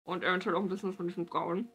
Und eventuell auch ein bisschen von diesem Braun.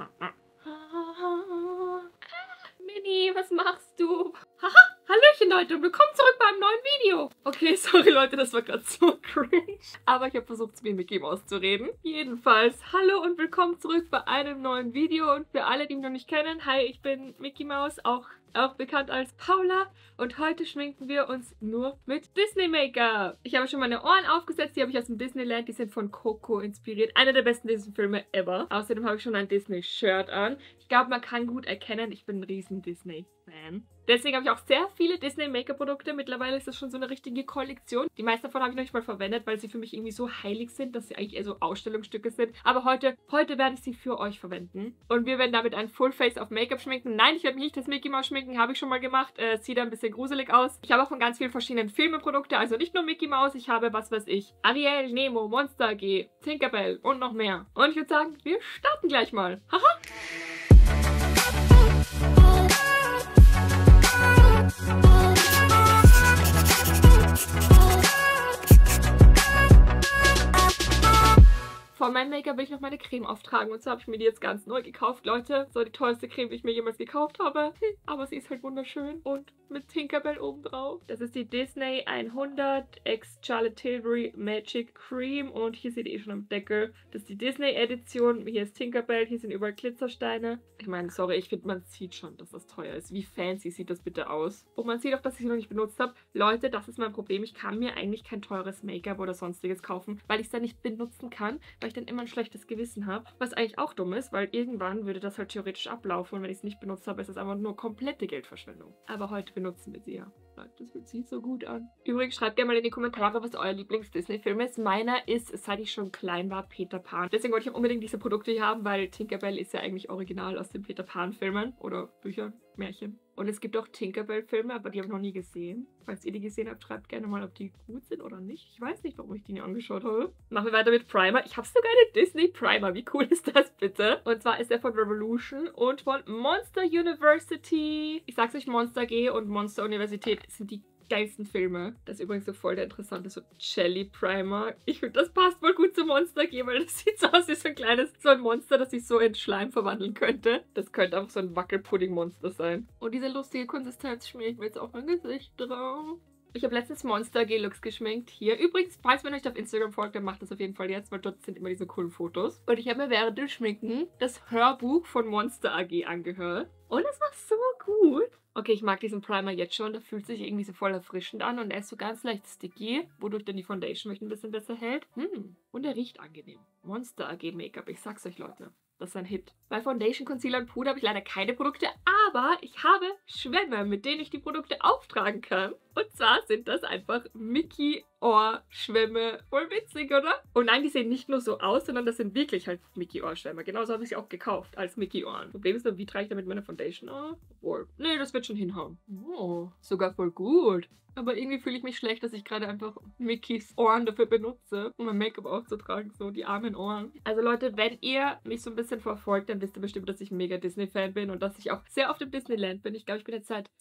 Mini, was machst du? Haha, hallöchen Leute und willkommen zurück beim neuen Video. Okay, sorry Leute, das war gerade so cringe. Aber ich habe versucht, wie Mickey Maus zu reden. Jedenfalls, hallo und willkommen zurück bei einem neuen Video. Und für alle, die mich noch nicht kennen, hi, ich bin Mickey Maus, auch bekannt als Paula. Und heute schminken wir uns nur mit Disney Make-up. Ich habe schon meine Ohren aufgesetzt, die habe ich aus dem Disneyland. Die sind von Coco inspiriert. Einer der besten Disney-Filme ever. Außerdem habe ich schon ein Disney-Shirt an. Ich glaube, man kann gut erkennen, ich bin ein riesen Disney-Fan. Deswegen habe ich auch sehr viele Disney-Make-up-Produkte. Mittlerweile ist das schon so eine richtige Kollektion. Die meisten davon habe ich noch nicht mal verwendet, weil sie für mich irgendwie so heilig sind, dass sie eigentlich eher so Ausstellungsstücke sind. Aber heute werde ich sie für euch verwenden. Und wir werden damit ein Full-Face auf Make-up schminken. Nein, ich werde mich nicht das Mickey Maus schminken, habe ich schon mal gemacht. Sieht ein bisschen gruselig aus. Ich habe auch von ganz vielen verschiedenen Filmeprodukte, also nicht nur Mickey Maus. Ich habe, was weiß ich, Ariel, Nemo, Monster AG, Tinkerbell und noch mehr. Und ich würde sagen, wir starten gleich mal. Haha! Von meinem Make-up will ich noch meine Creme auftragen. Und zwar habe ich mir die jetzt ganz neu gekauft, Leute. So die tollste Creme, die ich mir jemals gekauft habe. Aber sie ist halt wunderschön. Und mit Tinkerbell obendrauf. Das ist die Disney 100 X Charlotte Tilbury Magic Cream. Und hier seht ihr schon am Deckel. Das ist die Disney Edition. Hier ist Tinkerbell. Hier sind überall Glitzersteine. Ich meine, sorry, ich finde, man sieht schon, dass das teuer ist. Wie fancy sieht das bitte aus? Und man sieht auch, dass ich sie noch nicht benutzt habe. Leute, das ist mein Problem. Ich kann mir eigentlich kein teures Make-up oder sonstiges kaufen, weil ich es dann nicht benutzen kann, weil ich dann immer ein schlechtes Gewissen habe. Was eigentlich auch dumm ist, weil irgendwann würde das halt theoretisch ablaufen und wenn ich es nicht benutzt habe, ist es einfach nur komplette Geldverschwendung. Aber heute benutzen wir sie ja. Das fühlt sich so gut an. Übrigens, schreibt gerne mal in die Kommentare, was euer Lieblings-Disney-Film ist. Meiner ist, seit ich schon klein war, Peter Pan. Deswegen wollte ich auch unbedingt diese Produkte hier haben, weil Tinkerbell ist ja eigentlich original aus den Peter Pan-Filmen oder Büchern, Märchen. Und es gibt auch Tinkerbell-Filme, aber die habe ich noch nie gesehen. Falls ihr die gesehen habt, schreibt gerne mal, ob die gut sind oder nicht. Ich weiß nicht, warum ich die nie angeschaut habe. Machen wir weiter mit Primer. Ich habe sogar einen Disney Primer. Wie cool ist das bitte? Und zwar ist der von Revolution und von Monster University. Ich sag's euch, Monster AG und Monster Universität sind die geilsten Filme. Das ist übrigens so voll der interessante so Jelly Primer. Ich finde, das passt voll gut zu Monster AG, weil das sieht so aus wie so ein Monster, das sich so in Schleim verwandeln könnte. Das könnte auch so ein Wackelpudding-Monster sein. Und diese lustige Konsistenz schmiere ich mir jetzt auf mein Gesicht drauf. Ich habe letztens Monster AG Looks geschminkt. Hier. Übrigens, falls ihr euch auf Instagram folgt, dann macht das auf jeden Fall jetzt, weil dort sind immer diese coolen Fotos. Und ich habe mir während dem Schminken das Hörbuch von Monster AG angehört. Und es war so gut. Okay, ich mag diesen Primer jetzt schon. Der fühlt sich irgendwie so voll erfrischend an und er ist so ganz leicht sticky, wodurch dann die Foundation mich ein bisschen besser hält. Und er riecht angenehm. Monster AG Make-up, ich sag's euch, Leute. Das ist ein Hit. Bei Foundation, Concealer und Puder habe ich leider keine Produkte, aber ich habe Schwämme, mit denen ich die Produkte auftragen kann. Und zwar sind das einfach Mickey-Ohr-Schwämme. Voll witzig, oder? Und nein, die sehen nicht nur so aus, sondern das sind wirklich halt Mickey-Ohr-Schwämme. Genauso habe ich sie auch gekauft, als Mickey-Ohren. Problem ist nur, wie trage ich damit meine Foundation auf? Obwohl, nee, das wird schon hinhauen. Oh, sogar voll gut. Aber irgendwie fühle ich mich schlecht, dass ich gerade einfach Mickeys Ohren dafür benutze, um mein Make-up aufzutragen. So, die armen Ohren. Also Leute, wenn ihr mich so ein bisschen verfolgt, dann wisst ihr bestimmt, dass ich ein mega Disney-Fan bin und dass ich auch sehr oft im Disneyland bin. Ich glaube, ich bin jetzt seit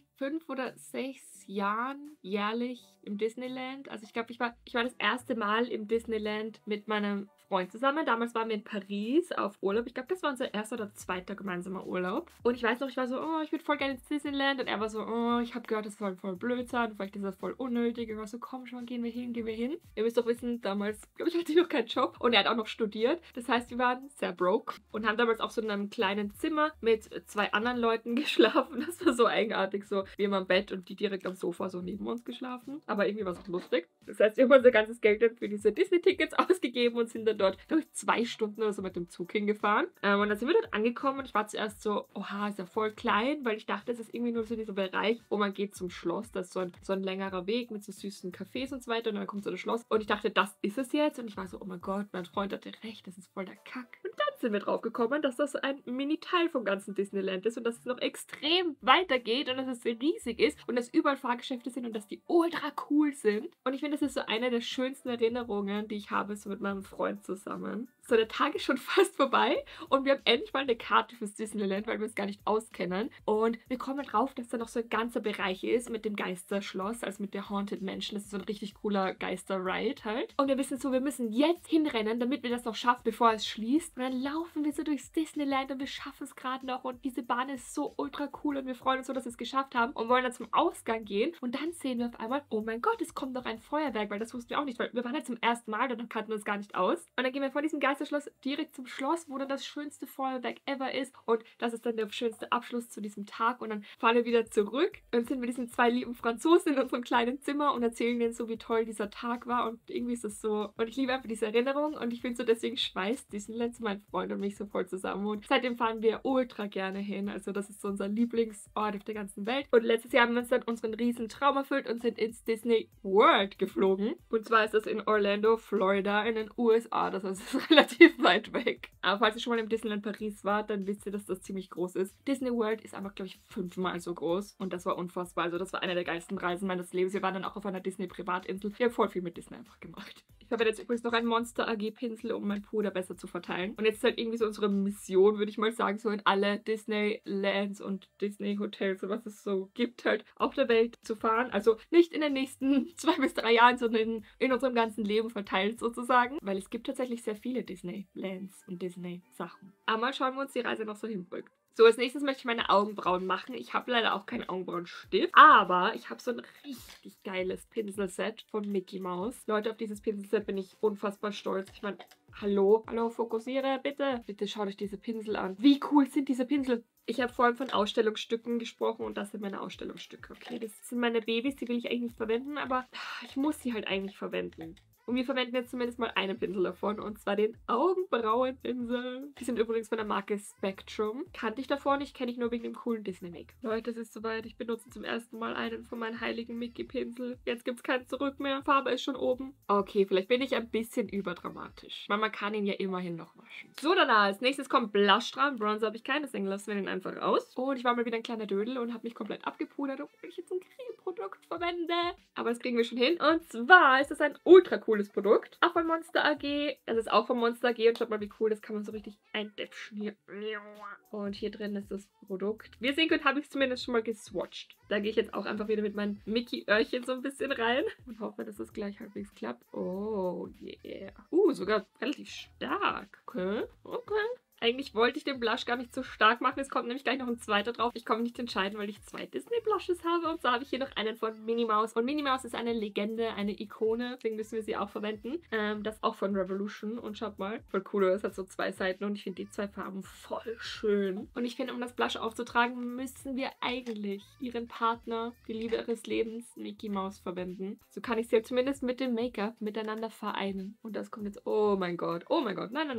5 oder 6 Jahren jährlich im Disneyland. Also ich glaube, ich war das erste Mal im Disneyland mit meinem Freund zusammen. Damals waren wir in Paris auf Urlaub. Ich glaube, das war unser erster oder zweiter gemeinsamer Urlaub. Und ich weiß noch, ich war so, oh, ich würde voll gerne ins Disneyland. Und er war so, oh, ich habe gehört, das soll voll blöd sein. Vielleicht ist das voll unnötig. Ich war so, komm schon, gehen wir hin, gehen wir hin. Ihr müsst doch wissen, damals, glaube ich, hatte ich noch keinen Job. Und er hat auch noch studiert. Das heißt, wir waren sehr broke. Und haben damals auch so in einem kleinen Zimmer mit 2 anderen Leuten geschlafen. Das war so eigenartig, so wie immer im Bett und die direkt am Sofa so neben uns geschlafen. Aber irgendwie war es auch lustig. Das heißt, wir haben unser ganzes Geld dann für diese Disney-Tickets ausgegeben und sind dann dort, glaube ich, 2 Stunden oder so mit dem Zug hingefahren. Und dann sind wir dort angekommen und ich war zuerst so, oha, ist ja voll klein, weil ich dachte, es ist irgendwie nur so dieser Bereich, wo man geht zum Schloss. Das ist so ein längerer Weg mit so süßen Cafés und so weiter und dann kommt so das Schloss. Und ich dachte, das ist es jetzt. Und ich war so, oh mein Gott, mein Freund hatte recht, das ist voll der Kack. Und dann sind wir drauf gekommen, dass das ein Mini-Teil vom ganzen Disneyland ist und dass es noch extrem weitergeht und dass es riesig ist und dass überall Fahrgeschäfte sind und dass die ultra cool sind. Und ich finde, das ist so eine der schönsten Erinnerungen, die ich habe, so mit meinem Freund zusammen. So, der Tag ist schon fast vorbei und wir haben endlich mal eine Karte fürs Disneyland, weil wir uns gar nicht auskennen. Und wir kommen drauf, dass da noch so ein ganzer Bereich ist mit dem Geisterschloss, also mit der Haunted Mansion. Das ist so ein richtig cooler Geister-Ride halt. Und wir wissen so, wir müssen jetzt hinrennen, damit wir das noch schaffen, bevor es schließt. Und dann laufen wir so durchs Disneyland und wir schaffen es gerade noch. Und diese Bahn ist so ultra cool und wir freuen uns so, dass wir es geschafft haben und wollen dann zum Ausgang gehen. Und dann sehen wir auf einmal, oh mein Gott, es kommt noch ein Feuerwerk, weil das wussten wir auch nicht, weil wir waren halt zum ersten Mal und dann kannten wir uns gar nicht aus. Und dann gehen wir von diesem Geisterschloss direkt zum Schloss, wo dann das schönste Feuerwerk ever ist. Und das ist dann der schönste Abschluss zu diesem Tag. Und dann fahren wir wieder zurück und sind mit diesen zwei lieben Franzosen in unserem kleinen Zimmer und erzählen denen so, wie toll dieser Tag war. Und irgendwie ist es so. Und ich liebe einfach diese Erinnerung. Und ich finde so, deswegen schweißt Disneyland zu meinem Freund und mich so voll zusammen. Und seitdem fahren wir ultra gerne hin. Also das ist so unser Lieblingsort auf der ganzen Welt. Und letztes Jahr haben wir uns dann unseren riesen Traum erfüllt und sind ins Disney World geflogen. Und zwar ist das in Orlando, Florida, in den USA. Das heißt, es ist relativ weit weg. Aber falls ihr schon mal im Disneyland Paris wart, dann wisst ihr, dass das ziemlich groß ist. Disney World ist einfach, glaube ich, 5-mal so groß. Und das war unfassbar. Also das war eine der geilsten Reisen meines Lebens. Wir waren dann auch auf einer Disney-Privatinsel. Wir haben voll viel mit Disney einfach gemacht. Ich habe jetzt übrigens noch einen Monster AG Pinsel, um mein Puder besser zu verteilen. Und jetzt ist halt irgendwie so unsere Mission, würde ich mal sagen, so in alle Disneylands und Disney Hotels und was es so gibt, halt auf der Welt zu fahren. Also nicht in den nächsten 2 bis 3 Jahren, sondern in unserem ganzen Leben verteilt sozusagen. Weil es gibt tatsächlich sehr viele Disneylands und Disney-Sachen. Aber mal schauen wir uns die Reise noch so hinbringt. So, als nächstes möchte ich meine Augenbrauen machen. Ich habe leider auch keinen Augenbrauenstift, aber ich habe so ein richtig geiles Pinselset von Mickey Mouse. Leute, auf dieses Pinselset bin ich unfassbar stolz. Ich meine, hallo, fokussiere, bitte. Bitte schaut euch diese Pinsel an. Wie cool sind diese Pinsel? Ich habe vorhin von Ausstellungsstücken gesprochen und das sind meine Ausstellungsstücke. Okay, das sind meine Babys, die will ich eigentlich nicht verwenden, aber ich muss sie halt eigentlich verwenden. Und wir verwenden jetzt zumindest mal einen Pinsel davon, und zwar den Augenbrauenpinsel. Die sind übrigens von der Marke Spectrum. Kannte ich davor nicht, kenne ich nur wegen dem coolen Disney-Make. Leute, es ist soweit. Ich benutze zum ersten Mal einen von meinen heiligen Mickey-Pinsel. Jetzt gibt es kein Zurück mehr. Farbe ist schon oben. Okay, vielleicht bin ich ein bisschen überdramatisch. Man kann ihn ja immerhin noch waschen. So, dann als nächstes kommt Blush dran. Bronzer habe ich keinen, deswegen lassen wir den einfach aus. Und ich war mal wieder ein kleiner Dödel und habe mich komplett abgepudert, obwohl ich jetzt ein Cremeprodukt verwende. Aber das kriegen wir schon hin. Und zwar ist das ein ultra cooles Produkt. Auch von Monster AG. Das ist auch von Monster AG und schaut mal, wie cool, das kann man so richtig eindäpschen hier. Und hier drin ist das Produkt. Wie ihr sehen könnt, habe ich es zumindest schon mal geswatcht. Da gehe ich jetzt auch einfach wieder mit meinen Mickey-Öhrchen so ein bisschen rein und hoffe, dass es gleich halbwegs klappt. Oh, yeah. Sogar relativ stark. Okay. Eigentlich wollte ich den Blush gar nicht so stark machen. Es kommt nämlich gleich noch ein zweiter drauf. Ich kann mich nicht entscheiden, weil ich 2 Disney-Blushes habe. Und so habe ich hier noch einen von Minnie Maus. Und Minnie Maus ist eine Legende, eine Ikone. Deswegen müssen wir sie auch verwenden. Das auch von Revolution. Und schaut mal, voll cool. Es hat so 2 Seiten und ich finde die 2 Farben voll schön. Und ich finde, um das Blush aufzutragen, müssen wir eigentlich ihren Partner, die Liebe ihres Lebens, Mickey Maus, verwenden. So kann ich sie halt zumindest mit dem Make-up miteinander vereinen. Und das kommt jetzt... Oh mein Gott. Oh mein Gott. Nein.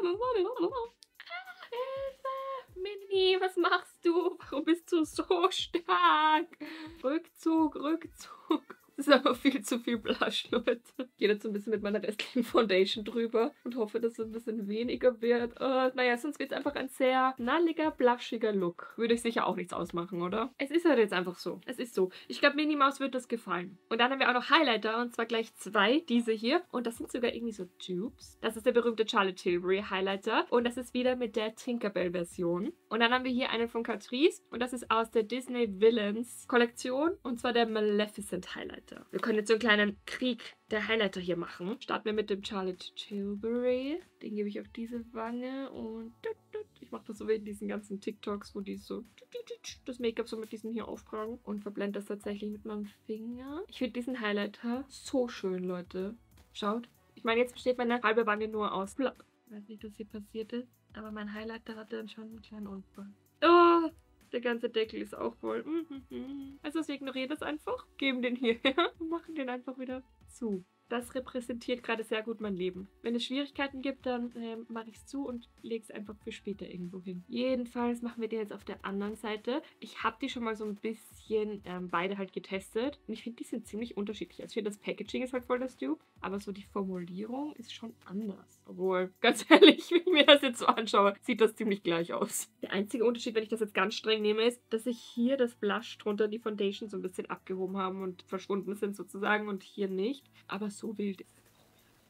Minnie, was machst du? Warum bist du so stark? Rückzug. Das ist aber viel zu viel Blush, Leute. Ich gehe jetzt so ein bisschen mit meiner restlichen Foundation drüber und hoffe, dass es ein bisschen weniger wird. Naja, sonst wird es einfach ein sehr knalliger, blushiger Look. Würde ich sicher auch nichts ausmachen, oder? Es ist halt jetzt einfach so. Es ist so. Ich glaube, Minnie Maus wird das gefallen. Und dann haben wir auch noch Highlighter, und zwar gleich 2. Diese hier. Und das sind sogar irgendwie so Tubes. Das ist der berühmte Charlotte Tilbury Highlighter. Und das ist wieder mit der Tinkerbell-Version. Und dann haben wir hier einen von Catrice. Und das ist aus der Disney Villains Kollektion. Und zwar der Maleficent Highlighter. Wir können jetzt so einen kleinen Krieg der Highlighter hier machen. Starten wir mit dem Charlotte Tilbury. Den gebe ich auf diese Wange und ich mache das so wie in diesen ganzen TikToks, wo die so das Make-up so mit diesen hier auftragen und verblende das tatsächlich mit meinem Finger. Ich finde diesen Highlighter so schön, Leute. Schaut. Ich meine, jetzt besteht meine halbe Wange nur aus. Ich weiß nicht, was hier passiert ist, aber mein Highlighter hatte dann schon einen kleinen Unfall. Oh! Der ganze Deckel ist auch voll. Also wir ignorieren das einfach, geben den hierher und machen den einfach wieder zu. Das repräsentiert gerade sehr gut mein Leben. Wenn es Schwierigkeiten gibt, dann mache ich es zu und lege es einfach für später irgendwo hin. Jedenfalls machen wir den jetzt auf der anderen Seite. Ich habe die schon mal so ein bisschen beide halt getestet. Und ich finde, die sind ziemlich unterschiedlich. Also ich finde, das Packaging ist halt voll das Dupe, aber so die Formulierung ist schon anders. Obwohl, ganz ehrlich, wenn ich mir das jetzt so anschaue, sieht das ziemlich gleich aus. Der einzige Unterschied, wenn ich das jetzt ganz streng nehme, ist, dass ich hier das Blush drunter, die Foundation so ein bisschen abgehoben haben und verschwunden sind sozusagen und hier nicht. Aber so wild ist es.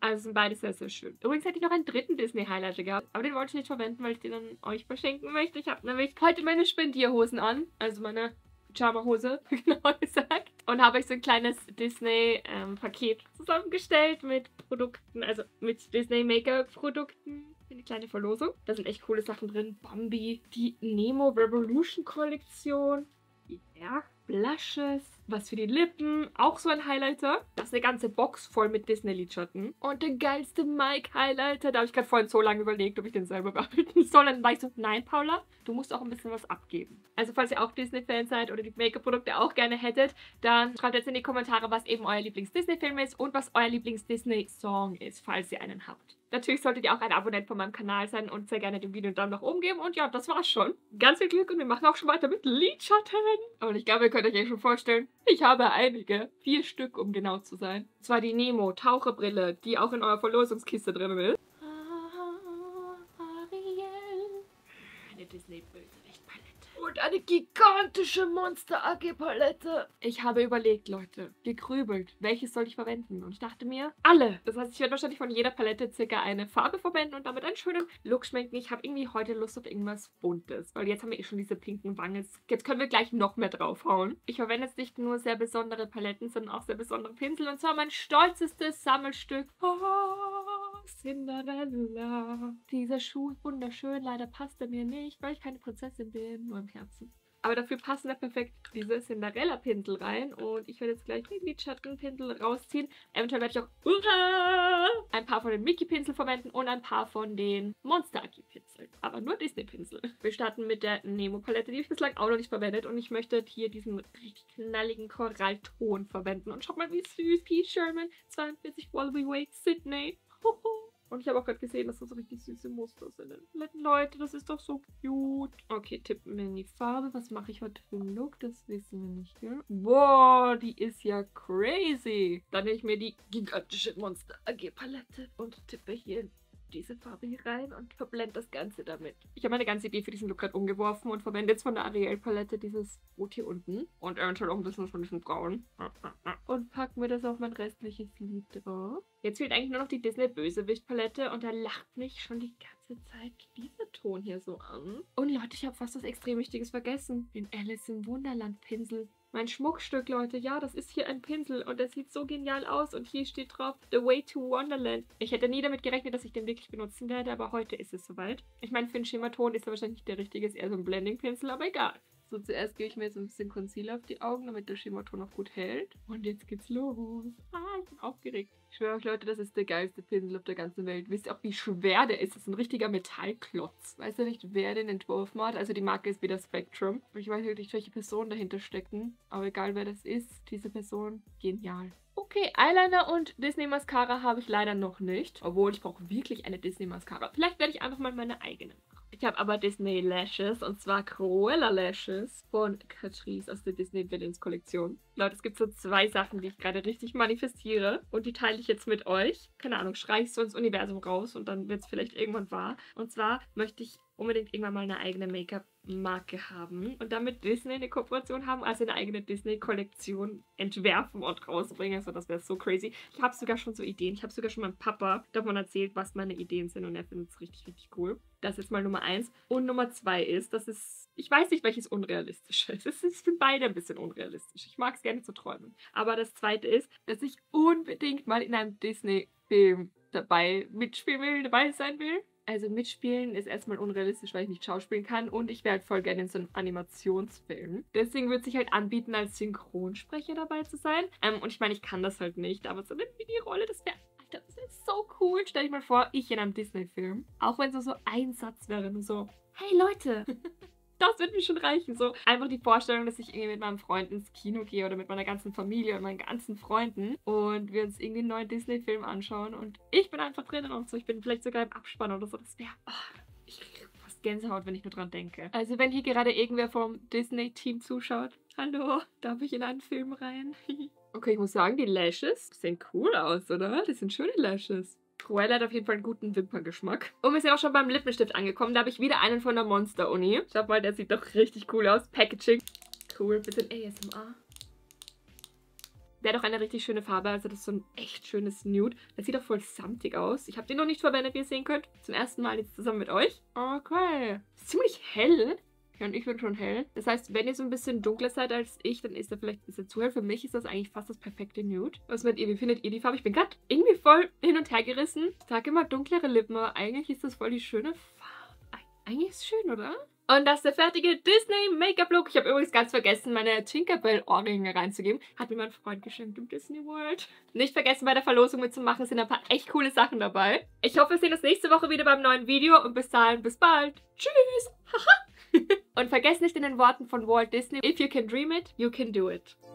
Also sind beide sehr, sehr schön. Übrigens hätte ich noch einen dritten Disney-Highlighter gehabt, aber den wollte ich nicht verwenden, weil ich den an euch verschenken möchte. Ich habe nämlich heute meine Spendierhosen an, also meine Pyjama-Hose, genau gesagt. Und habe euch so ein kleines Disney-Paket zusammengestellt mit Produkten, also mit Disney-Make-up-Produkten. Eine kleine Verlosung. Da sind echt coole Sachen drin. Bambi, die Nemo Revolution Kollektion. Ja, Blushes, was für die Lippen, auch so ein Highlighter. Das ist eine ganze Box voll mit Disney-Lidschatten. Und der geilste Mike-Highlighter, da habe ich gerade vorhin so lange überlegt, ob ich den selber behalten soll. Dann war ich so, nein, Paula, du musst auch ein bisschen was abgeben. Also falls ihr auch Disney-Fans seid oder die Make-up-Produkte auch gerne hättet, dann schreibt jetzt in die Kommentare, was eben euer Lieblings-Disney-Film ist und was euer Lieblings-Disney-Song ist, falls ihr einen habt. Natürlich solltet ihr auch ein Abonnent von meinem Kanal sein und sehr gerne dem Video einen Daumen nach oben geben. Und ja, das war's schon. Ganz viel Glück und wir machen auch schon weiter mit Lidschatten. Und ich glaube, ihr könnt euch schon vorstellen, ich habe einige. 4 Stück, um genau zu sein. Und zwar die Nemo Taucherbrille, die auch in eurer Verlosungskiste drin ist. Ariel. Eine Disney-Bösewicht-Palette. Und eine gigantische Monster AG Palette. Ich habe überlegt, Leute, gegrübelt, welches soll ich verwenden? Und ich dachte mir, alle. Das heißt, ich werde wahrscheinlich von jeder Palette circa eine Farbe verwenden und damit einen schönen Look schminken. Ich habe irgendwie heute Lust auf irgendwas Buntes. Weil jetzt haben wir eh schon diese pinken Wangen. Jetzt können wir gleich noch mehr draufhauen. Ich verwende jetzt nicht nur sehr besondere Paletten, sondern auch sehr besondere Pinsel. Und zwar mein stolzestes Sammelstück. Cinderella. Dieser Schuh ist wunderschön. Leider passt er mir nicht, weil ich keine Prinzessin bin, nur im Herzen. Aber dafür passen da perfekt diese Cinderella-Pinsel rein. Und ich werde jetzt gleich den Lidschattenpinsel rausziehen. Eventuell werde ich auch ein paar von den Mickey-Pinsel verwenden und ein paar von den Monster-Aki-Pinseln. Aber nur Disney-Pinsel. Wir starten mit der Nemo-Palette. Die habe ich bislang auch noch nicht verwendet. Und ich möchte hier diesen richtig knalligen Korallton verwenden. Und schaut mal, wie süß. P. Sherman, 42 Wallaby Way, Sydney. Und ich habe auch gerade gesehen, dass das so richtig süße Muster sind. Leute, das ist doch so cute. Okay, tippen wir in die Farbe. Was mache ich heute für einen Look? Das wissen wir nicht, gell? Boah, die ist ja crazy. Dann nehme ich mir die gigantische Monster AG Palette und tippe hier diese Farbe hier rein und verblende das Ganze damit. Ich habe meine ganze Idee für diesen Look gerade umgeworfen und verwende jetzt von der Ariel Palette dieses Rot hier unten und eventuell auch ein bisschen von diesem Braun. Und packen wir das auf mein restliches Lid drauf. Jetzt fehlt eigentlich nur noch die Disney Bösewicht Palette und da lacht mich schon die ganze Zeit dieser Ton hier so an. Und Leute, ich habe fast was extrem Wichtiges vergessen. Den Alice im Wunderland Pinsel. Mein Schmuckstück, Leute. Ja, das ist hier ein Pinsel und der sieht so genial aus. Und hier steht drauf, The Way to Wonderland. Ich hätte nie damit gerechnet, dass ich den wirklich benutzen werde, aber heute ist es soweit. Ich meine, für einen Schimmerton ist er wahrscheinlich nicht der richtige, ist eher so ein Blending-Pinsel, aber egal. So, zuerst gebe ich mir jetzt ein bisschen Concealer auf die Augen, damit der Schimmerton auch gut hält. Und jetzt geht's los. Ich bin aufgeregt. Ich schwöre euch, Leute, das ist der geilste Pinsel auf der ganzen Welt. Wisst ihr auch, wie schwer der ist? Das ist ein richtiger Metallklotz. Weiß ja nicht, wer den entworfen hat. Also die Marke ist wieder Spectrum. Ich weiß nicht, welche Personen dahinter stecken. Aber egal, wer das ist, diese Person, genial. Okay, Eyeliner und Disney Mascara habe ich leider noch nicht. Obwohl, ich brauche wirklich eine Disney Mascara. Vielleicht werde ich einfach mal meine eigene machen. Ich habe aber Disney Lashes und zwar Cruella Lashes von Catrice aus der Disney Villains Kollektion. Leute, es gibt so 2 Sachen, die ich gerade richtig manifestiere und die teile ich jetzt mit euch. Keine Ahnung, schreie ich so ins Universum raus und dann wird es vielleicht irgendwann wahr. Und zwar möchte ich unbedingt irgendwann mal eine eigene Make-up-Marke haben und damit Disney eine Kooperation haben, also eine eigene Disney-Kollektion entwerfen und rausbringen. Also das wäre so crazy. Ich habe sogar schon so Ideen. Ich habe sogar schon meinem Papa davon erzählt, was meine Ideen sind und er findet es richtig, richtig cool. Das ist jetzt mal Nummer 1. Und Nummer 2 ist, dass es, ich weiß nicht, welches unrealistisch ist. Ich finde beide ein bisschen unrealistisch. Ich mag es gerne zu träumen. Aber das Zweite ist, dass ich unbedingt mal in einem Disney-Film dabei mitspielen will, dabei sein will. Also mitspielen ist erstmal unrealistisch, weil ich nicht schauspielen kann und ich wäre halt voll gerne in so einem Animationsfilm. Deswegen würde sich halt anbieten, als Synchronsprecher dabei zu sein. Und ich meine, ich kann das halt nicht, aber so eine Mini-Rolle, das wäre so cool. Stell dich mal vor, ich in einem Disney-Film. Auch wenn es so ein Satz wäre, nur so, hey Leute, das wird mir schon reichen. So einfach die Vorstellung, dass ich irgendwie mit meinem Freund ins Kino gehe oder mit meiner ganzen Familie und meinen ganzen Freunden und wir uns irgendwie einen neuen Disney-Film anschauen und ich bin einfach drinnen und so. Ich bin vielleicht sogar im Abspann oder so. Das wäre, ich kriege fast Gänsehaut, wenn ich nur dran denke. Also wenn hier gerade irgendwer vom Disney-Team zuschaut, hallo, darf ich in einen Film rein? Okay, ich muss sagen, die Lashes sehen cool aus, oder? Die sind schöne Lashes. Cruella hat auf jeden Fall einen guten Wimperngeschmack. Und wir sind auch schon beim Lippenstift angekommen. Da habe ich wieder einen von der Monster-Uni. Schaut mal, der sieht doch richtig cool aus. Packaging. Cool, bisschen ASMR. Der hat auch eine richtig schöne Farbe, also das ist so ein echt schönes Nude. Das sieht auch voll samtig aus. Ich habe den noch nicht verwendet, wie ihr sehen könnt. Zum ersten Mal jetzt zusammen mit euch. Okay. Ist ziemlich hell. Ja, und ich bin schon hell. Das heißt, wenn ihr so ein bisschen dunkler seid als ich, dann ist er vielleicht ein bisschen zu hell. Für mich ist das eigentlich fast das perfekte Nude. Was meint ihr? Wie findet ihr die Farbe? Ich bin gerade irgendwie voll hin und her gerissen. Ich sage immer dunklere Lippen, aber eigentlich ist das voll die schöne Farbe. Eigentlich ist es schön, oder? Und das ist der fertige Disney Make-up-Look. Ich habe übrigens ganz vergessen, meine Tinkerbell-Ohrringe reinzugeben. Hat mir mein Freund geschenkt im Disney World. Nicht vergessen, bei der Verlosung mitzumachen. Es sind ein paar echt coole Sachen dabei. Ich hoffe, wir sehen uns nächste Woche wieder beim neuen Video. Und bis dahin, bis bald. Tschüss. Haha. Und vergesst nicht in den Worten von Walt Disney: If you can dream it, you can do it.